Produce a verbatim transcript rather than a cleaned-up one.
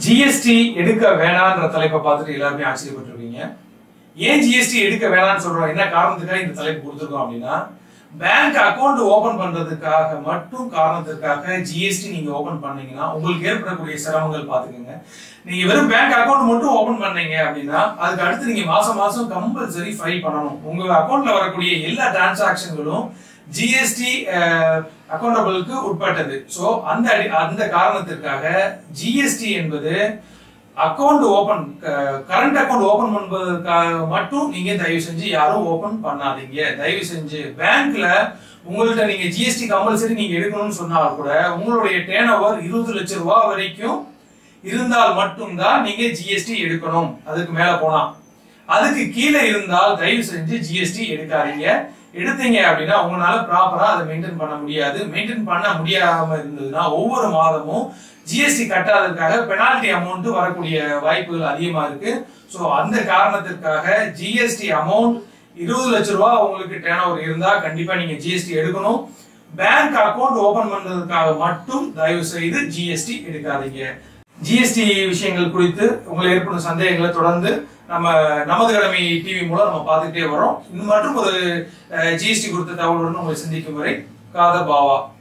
GST எடுக்க வேணான்ற தலைப்பை பார்த்துட்டு எல்லாருமே ஆச்சரியப்பட்டிருப்பீங்க. ஏன் ஜிஎஸ்டி எடுக்க வேணாம்னு சொல்றோம், என்ன காரணத்துக்காக இந்த தலைப்பு கொடுத்துருக்கோம் அப்படின்னா, பேங்க் அக்கௌண்ட் ஓபன் பண்றதுக்காக மட்டும் காரணத்திற்காக ஜிஎஸ்டி நீங்க ஓபன் பண்ணீங்கன்னா உங்களுக்கு ஏற்படக்கூடிய சிரமங்கள் பாத்துக்கோங்க. நீங்க வெறும் பேங்க் அக்கௌண்ட் மட்டும் ஓபன் பண்ணீங்க அப்படின்னா அதுக்கு அடுத்து நீங்க மாசம் மாசம் கம்பல்சரி ஃபைல் பண்ணணும். உங்க அக்கௌண்ட்ல வரக்கூடிய எல்லா டிரான்சாக்ஷன்களும் ஜிஎஸ்டி அக்கௌண்டபிளுக்கு உட்பட்டது. சோ அந்த அந்த காரணத்திற்காக ஜிஎஸ்டி என்பது account open current account open பண்ணுவதற்காக மட்டும் நீங்க தயவு செஞ்சு யாரும் ஓபன் பண்ணாதீங்க. தயவு செஞ்சு பேங்க்ல உங்கள்ட்ட நீங்க ஜிஎஸ்டி கம்பல்சரி நீங்க எடுக்கணும்னு சொன்னா கூட உங்களுடைய டேர்ன் ஓவர் இருபது லட்சம் ரூபாய் வரைக்கும் இருந்தால் மட்டும்தான் நீங்க ஜிஎஸ்டி எடுக்கணும். அதுக்கு மேல போனா, அதுக்கு கீழே இருந்தால் தயவு செஞ்சு ஜிஎஸ்டி எடுக்காதீங்க. எடுத்தீங்க அப்படின்னா உங்களால ப்ராப்பரா அதை மெயின்டைன் பண்ண முடியாது. மெயின்டைன் பண்ண முடியாம இருந்ததுன்னா ஒவ்வொரு மாதமும் ஜிஎஸ்டி கட்டாததுக்காக பெனால்டி அமௌண்ட் வரக்கூடிய வாய்ப்புகள் அதிகமா இருக்கு. சோ அந்த காரணத்திற்காக ஜிஎஸ்டி அமௌண்ட் இருபது லட்சம் ரூபாய் உங்களுக்கு டேர்ன் ஓவர் இருந்தா கண்டிப்பா நீங்க ஜிஎஸ்டி எடுக்கணும். பேங்க் அக்கௌண்ட் ஓபன் பண்றதுக்காக மட்டும் தயவு செய்து ஜிஎஸ்டி எடுக்காதீங்க. ஜிஎஸ்டி விஷயங்கள் குறித்து உங்களுக்கு ஏற்படும் சந்தேகங்களை தொடர்ந்து நம்ம நமது கடமை டிவி மூலம் நம்ம பார்த்துக்கிட்டே வரோம். இன்னும் மற்றும் ஒரு ஜிஎஸ்டி குறித்த தகவலுடன் உங்களை சந்திக்கும் வரை காதர் பாவா.